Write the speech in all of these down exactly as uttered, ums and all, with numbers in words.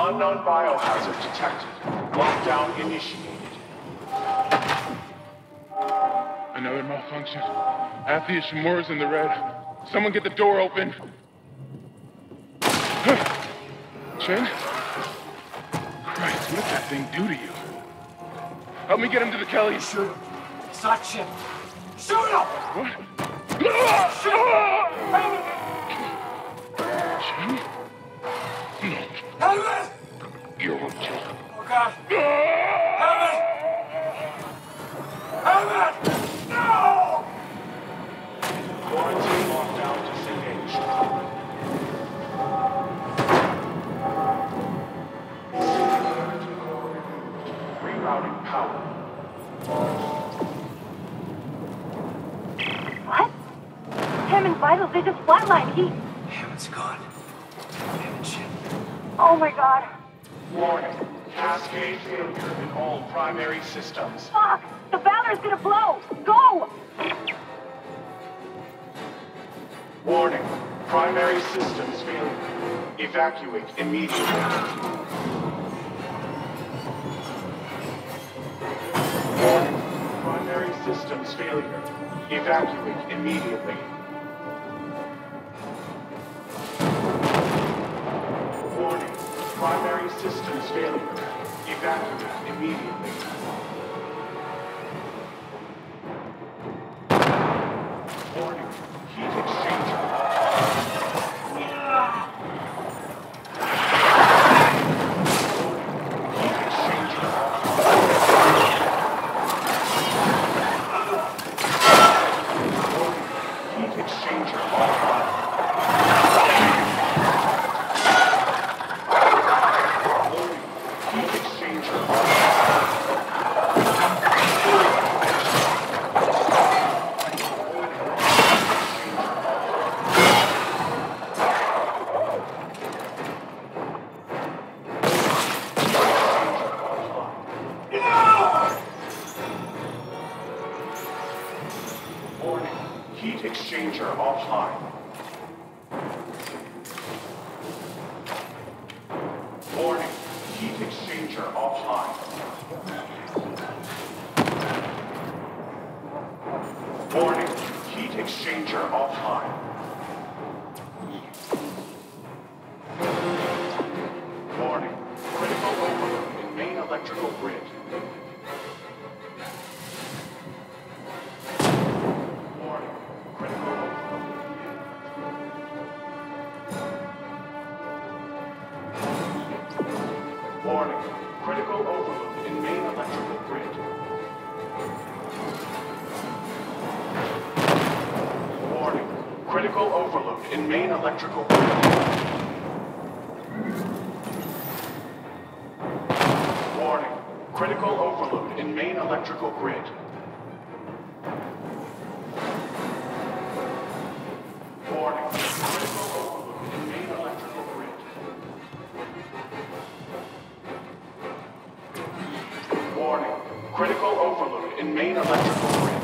Unknown biohazard detected. Lockdown initiated. Another malfunction. Athe Ishimura's in the red. Someone get the door open. Chen? Christ, what did that thing do to you? Help me get him to the Kelly. Shoot him. It's not Chen. Shoot him! What? Chen? No. Helmet! You're a killer. Oh, God. Helmet! Helmet! No! Quarantine lockdown disengaged. Rerouting power. What? Him and Vitals, they just flatlined. He... Hammond's gone. Damn it, Chen. Oh my god. Warning. Cascade failure in all primary systems. Fuck! The Valor's gonna blow! Go! Warning. Primary systems failure. Evacuate immediately. Warning. Primary systems failure. Evacuate immediately. Warning. Primary systems failure. Evacuate immediately. Warning. Heat exchanger. Heat exchanger. Heat exchanger offline. Heat exchanger Warning. Heat exchanger offline. Warning. Heat exchanger offline. Warning. Heat exchanger offline. Warning. Critical overload in main electrical grid. Warning. Critical overload. Warning. Critical overload in main electrical grid. Warning. Critical overload in main electrical grid. Warning. Critical overload in main electrical grid. Warning. Critical overload in main electrical grid. Warning. Critical overload in main electrical grid.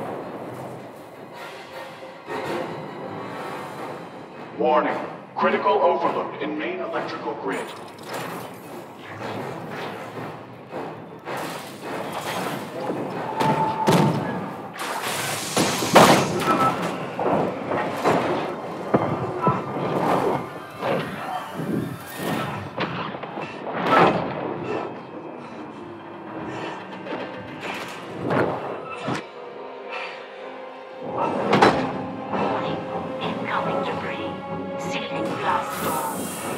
Warning. Critical overload in main electrical grid. Incoming debris. Sealing blast door.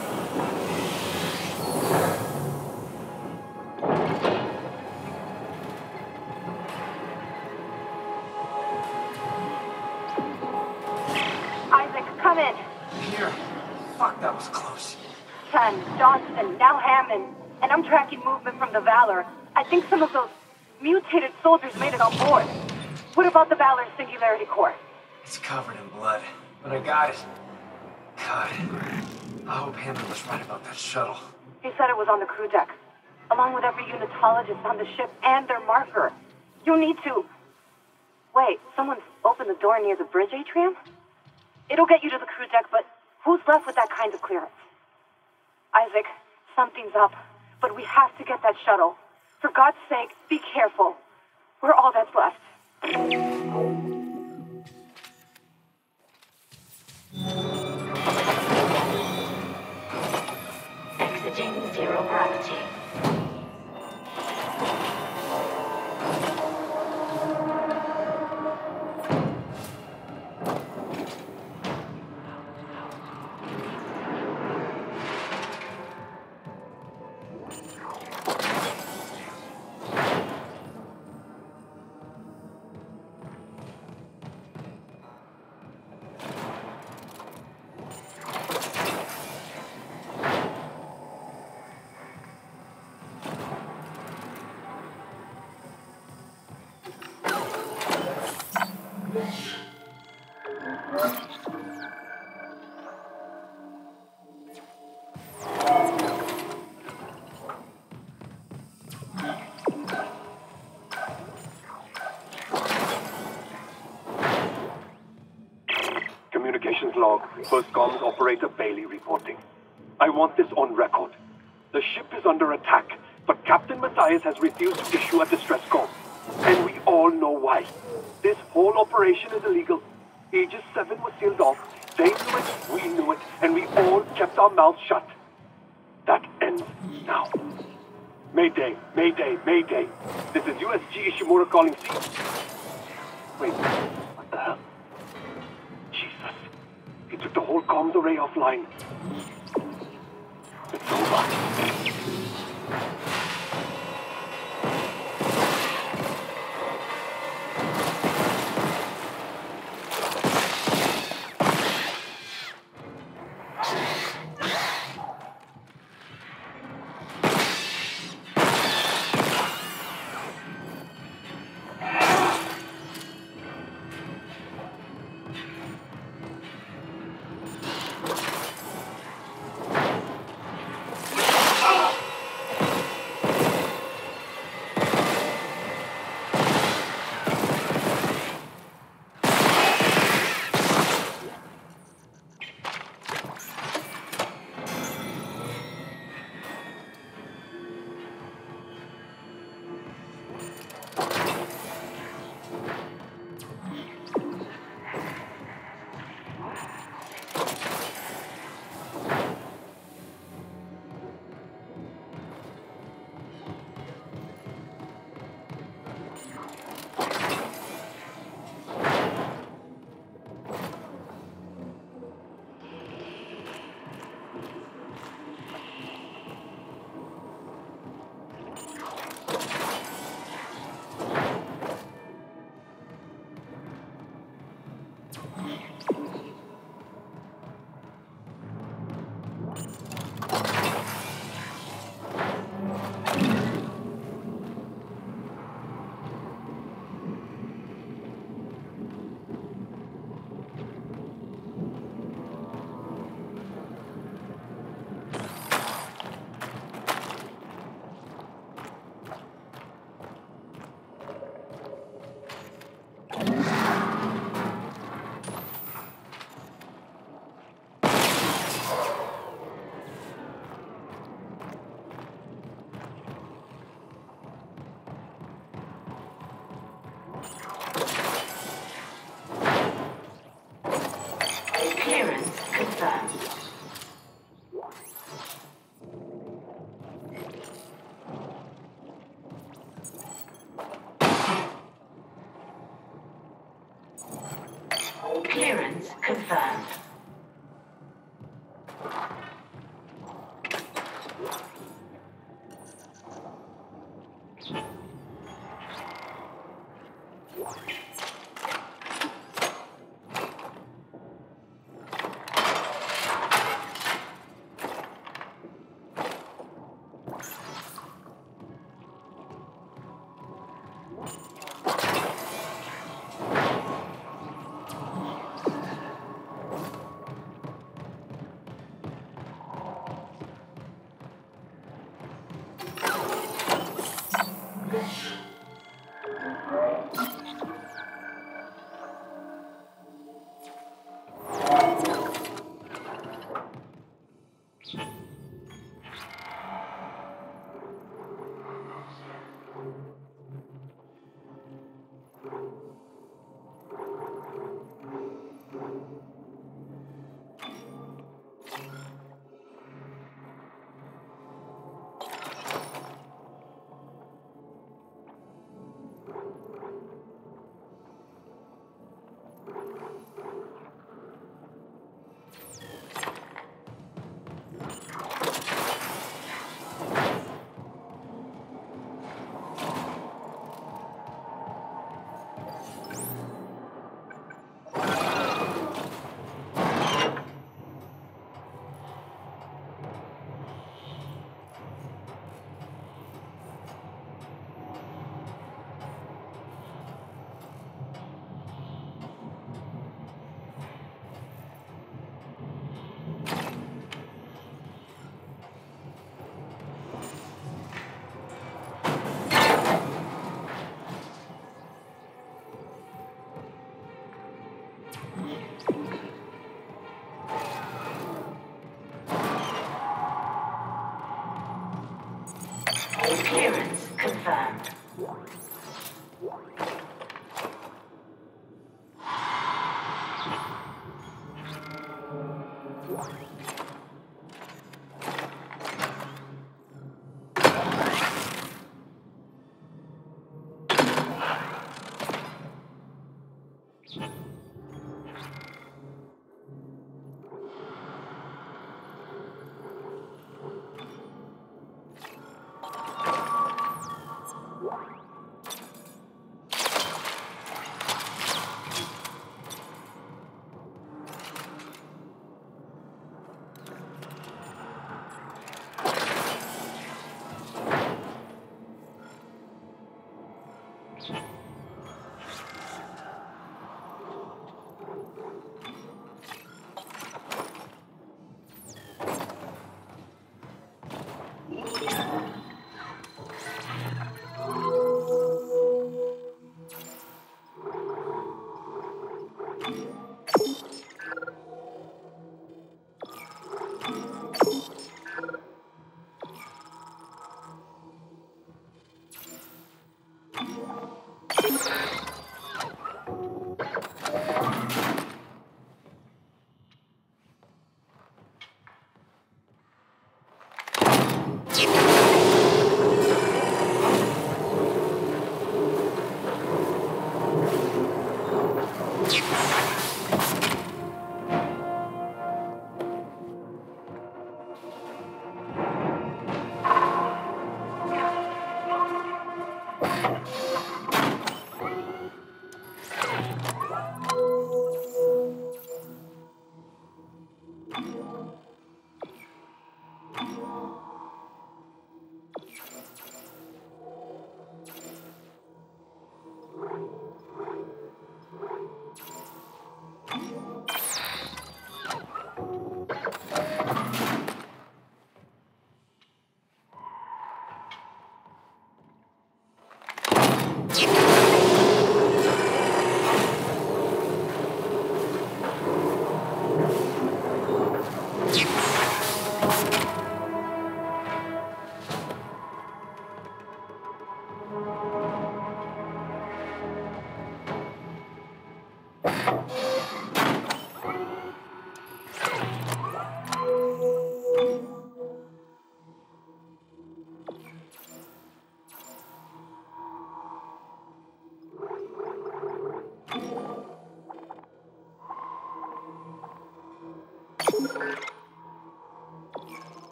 Isaac, come in. Here. Fuck, that was close. Chen, Johnston, now Hammond. And I'm tracking movement from the Valor. I think some of those mutated soldiers made it on board. What about the Valor's Singularity Core? It's covered in blood, but I got it. God, I hope Hammond was right about that shuttle. He said it was on the crew deck, along with every unitologist on the ship and their marker. You need to... Wait, someone's opened the door near the bridge atrium? It'll get you to the crew deck, but who's left with that kind of clearance? Isaac, Something's up, but we have to get that shuttle. For God's sake, be careful. We're all that's left. Exiting zero gravity. Communications log. First comms operator Bailey reporting. I want this on record. The ship is under attack, but Captain Matthias has refused to issue a distress call. And we all know why. This whole operation is illegal. Aegis seven was sealed off. They knew it, we knew it, and we all kept our mouths shut. That ends now. Mayday, Mayday, Mayday. This is U S G Ishimura calling C. Wait, what the hell? Jesus. He took the whole comms array offline. It's over. Clearance confirmed. Clearance confirmed. Clearance confirmed.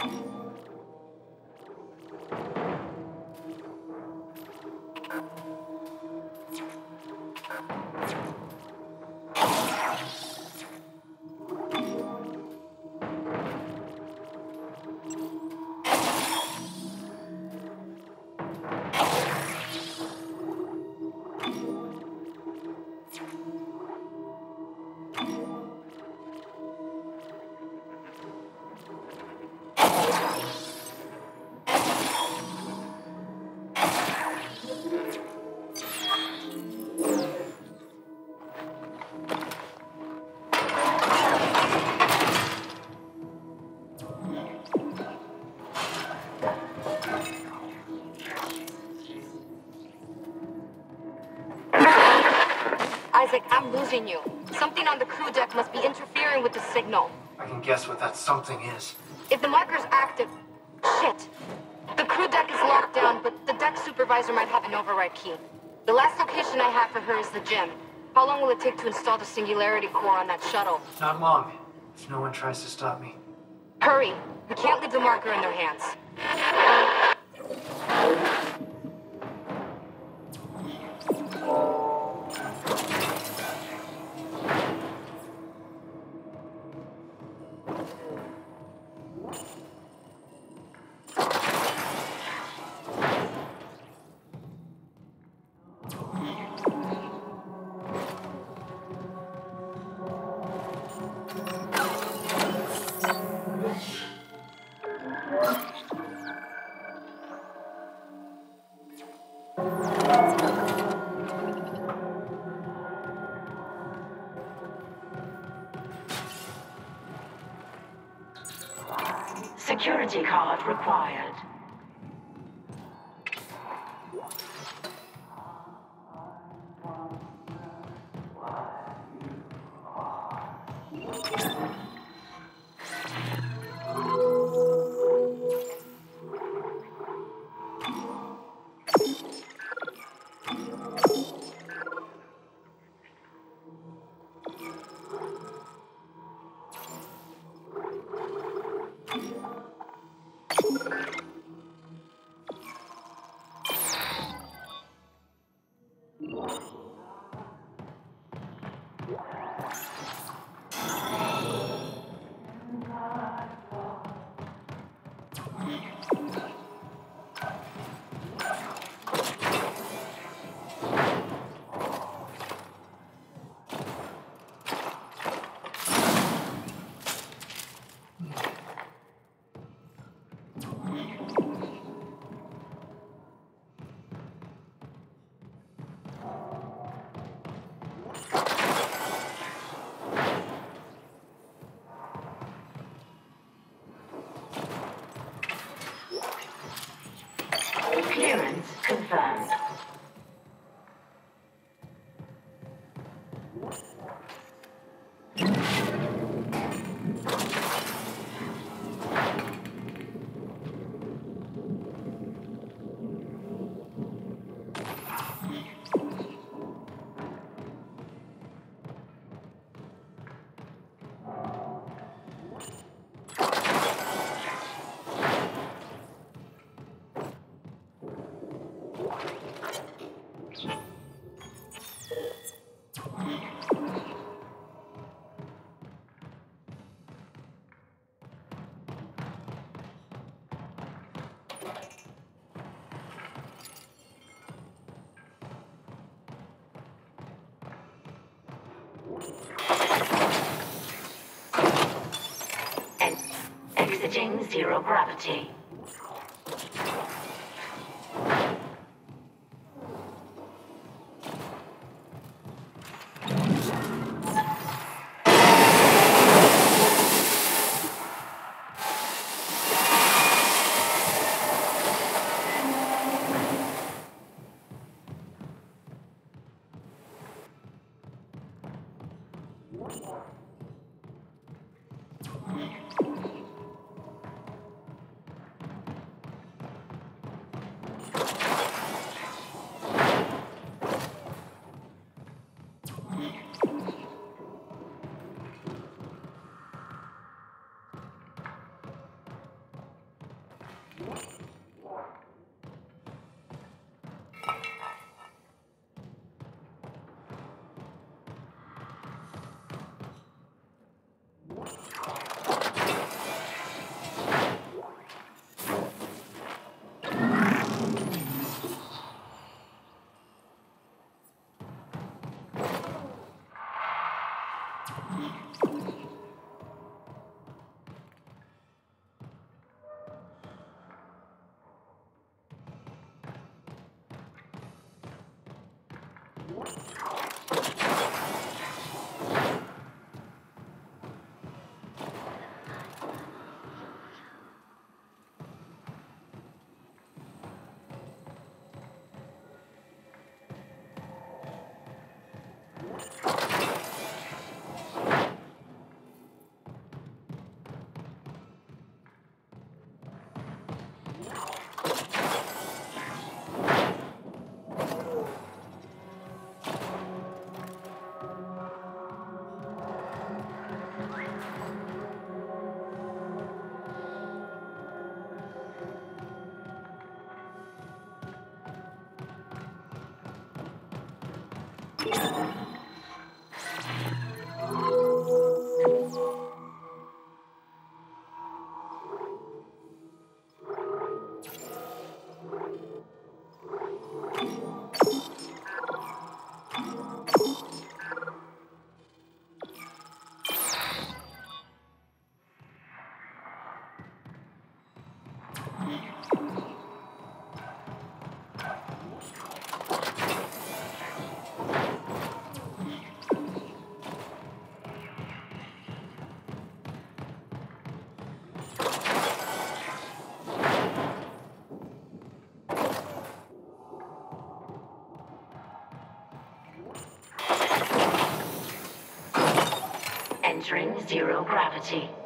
Isaac, I'm losing you. Something on the crew deck must be interfering with the signal. I can guess what that something is. If the marker's active... Shit. The crew deck is locked down, but the deck supervisor might have an override key. The last location I have for her is the gym. How long will it take to install the Singularity Core on that shuttle? Not long, if no one tries to stop me. Hurry. We can't leave the marker in their hands. Security card required. Clearance confirmed. Exiting zero gravity. Entering zero gravity.